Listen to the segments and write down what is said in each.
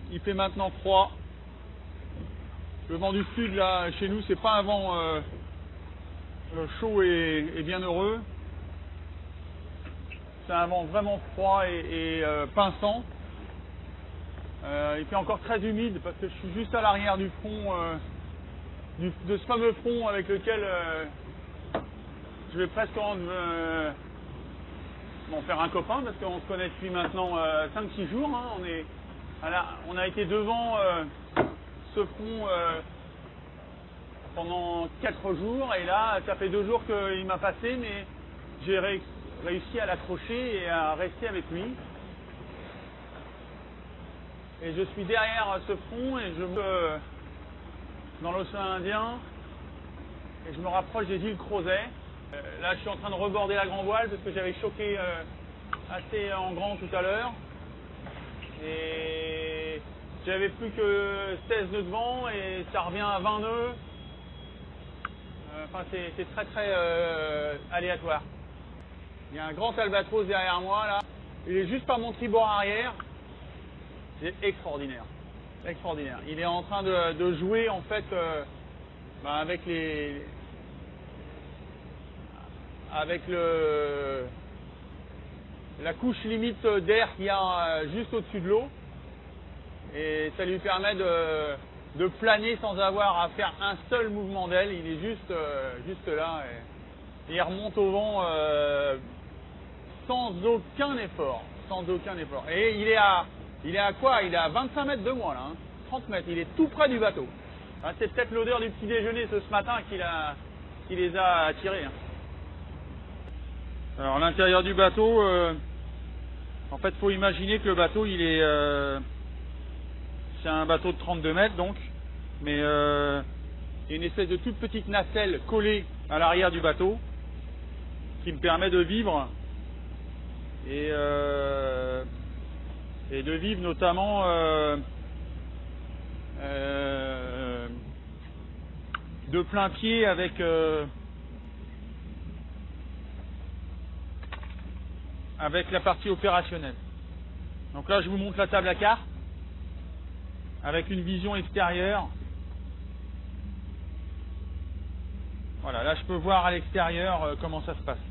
Il fait maintenant froid. Le vent du sud, là, chez nous, c'est pas un vent chaud et bienheureux. C'est un vent vraiment froid et pinçant. Il fait encore très humide parce que je suis juste à l'arrière du front, de ce fameux front avec lequel je vais presque m'en faire un copain parce qu'on se connaît depuis maintenant 5-6 jours. Hein. On a été devant ce front pendant 4 jours et là ça fait 2 jours qu'il m'a passé, mais j'ai réussi à l'accrocher et à rester avec lui. Et je suis derrière ce front et je me dans l'océan Indien et je me rapproche des îles Crozet. Là je suis en train de reborder la grand voile parce que j'avais choqué assez en grand tout à l'heure et j'avais plus que 16 nœuds de vent et ça revient à 20 nœuds. Enfin c'est très très aléatoire. Il y a un grand albatros derrière moi là, il est juste par mon tribord arrière. C'est extraordinaire, extraordinaire. Il est en train de jouer en fait avec la couche limite d'air qu'il y a juste au-dessus de l'eau, et ça lui permet de planer sans avoir à faire un seul mouvement d'aile. Il est juste là et il remonte au vent sans aucun effort, Et il est à quoi? Il est à 25 mètres de moi là, hein, 30 mètres, il est tout près du bateau. Ah, c'est peut-être l'odeur du petit déjeuner ce matin qui les a attirés. Hein. Alors l'intérieur du bateau, en fait il faut imaginer que le bateau c'est un bateau de 32 mètres donc, mais il y a une espèce de toute petite nacelle collée à l'arrière du bateau qui me permet de vivre et de vivre notamment de plein pied avec la partie opérationnelle. Donc là je vous montre la table à cartes avec une vision extérieure. Voilà, là je peux voir à l'extérieur comment ça se passe.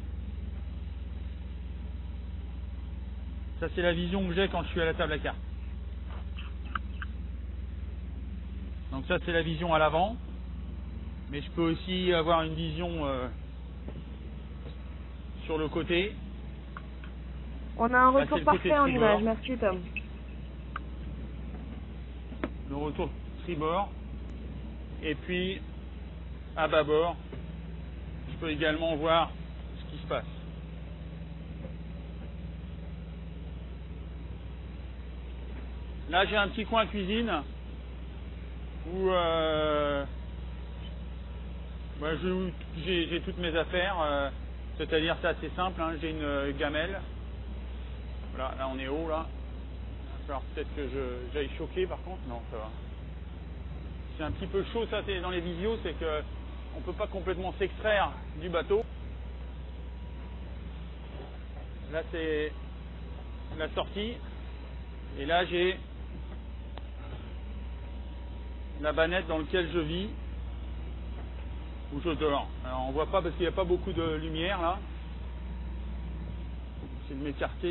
Ça c'est la vision que j'ai quand je suis à la table à cartes. Donc ça c'est la vision à l'avant, mais je peux aussi avoir une vision sur le côté. On a un retour parfait en image, merci Tom. Le retour tribord. Et puis à bâbord, je peux également voir ce qui se passe. Là j'ai un petit coin cuisine où j'ai toutes mes affaires, c'est-à-dire c'est assez simple, hein, j'ai une gamelle. Voilà, là on est haut là. Alors peut-être que j'aille choquer par contre, non ça va. C'est un petit peu chaud ça, c'est dans les visios, c'est que on peut pas complètement s'extraire du bateau. Là c'est la sortie et là j'ai la banette dans laquelle je vis, où je dors. Alors on voit pas parce qu'il n'y a pas beaucoup de lumière là. C'est de m'écarter.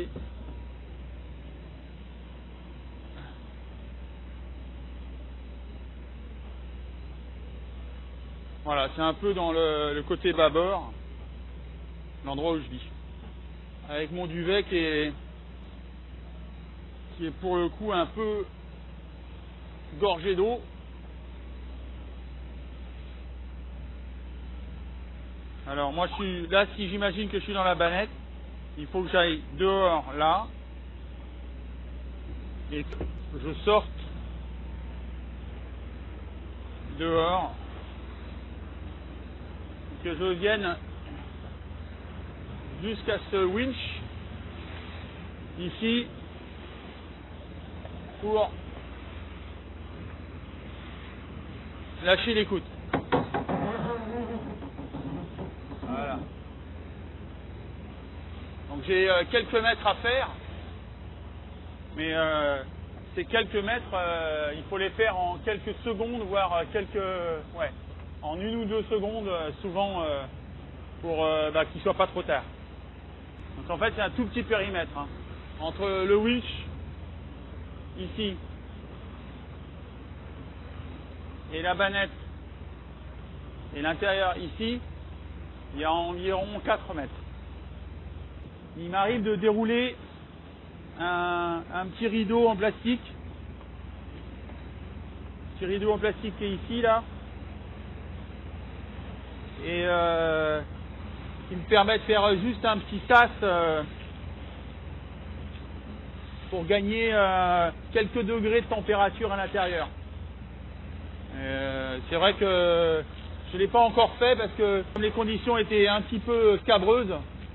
Voilà, c'est un peu dans le côté bâbord, l'endroit où je vis. Avec mon duvet qui est pour le coup un peu gorgé d'eau. Alors moi je suis là, si j'imagine que je suis dans la banette, il faut que j'aille dehors là et que je sorte dehors, que je vienne jusqu'à ce winch ici pour lâcher l'écoute. Voilà. Donc j'ai quelques mètres à faire, mais ces quelques mètres, il faut les faire en quelques secondes, voire en 1 ou 2 secondes, souvent, pour qu'il ne soit pas trop tard. Donc en fait, c'est un tout petit périmètre, hein, entre le winch, ici, et la bannette, et l'intérieur, ici, il y a environ 4 mètres. Il m'arrive de dérouler un petit rideau en plastique. Petit rideau en plastique qui est ici, là. Et qui me permet de faire juste un petit sas pour gagner quelques degrés de température à l'intérieur. C'est vrai que je ne l'ai pas encore fait parce que comme les conditions étaient un petit peu scabreuses,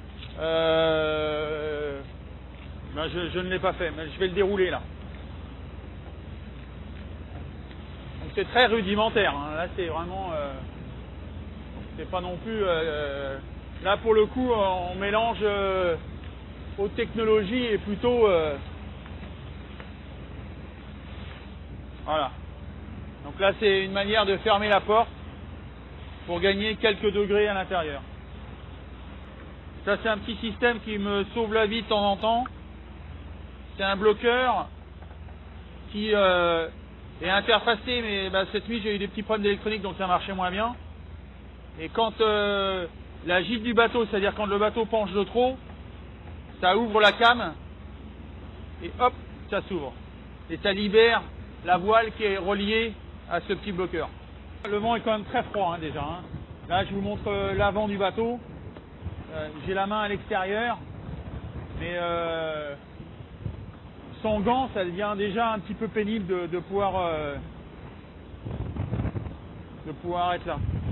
je ne l'ai pas fait, mais je vais le dérouler là. Donc c'est très rudimentaire, hein. Là c'est vraiment, c'est pas non plus, là pour le coup on mélange haute technologie et plutôt, voilà. Donc là c'est une manière de fermer la porte pour gagner quelques degrés à l'intérieur. Ça c'est un petit système qui me sauve la vie de temps en temps. C'est un bloqueur qui est interfacé, mais cette nuit j'ai eu des petits problèmes d'électronique donc ça marchait moins bien. Et quand la gîte du bateau, c'est-à-dire quand le bateau penche de trop, ça ouvre la came et hop, ça s'ouvre. Et ça libère la voile qui est reliée à ce petit bloqueur. Le vent est quand même très froid, hein, déjà. Hein. Là, je vous montre l'avant du bateau. J'ai la main à l'extérieur, mais sans gants, ça devient déjà un petit peu pénible de pouvoir être là.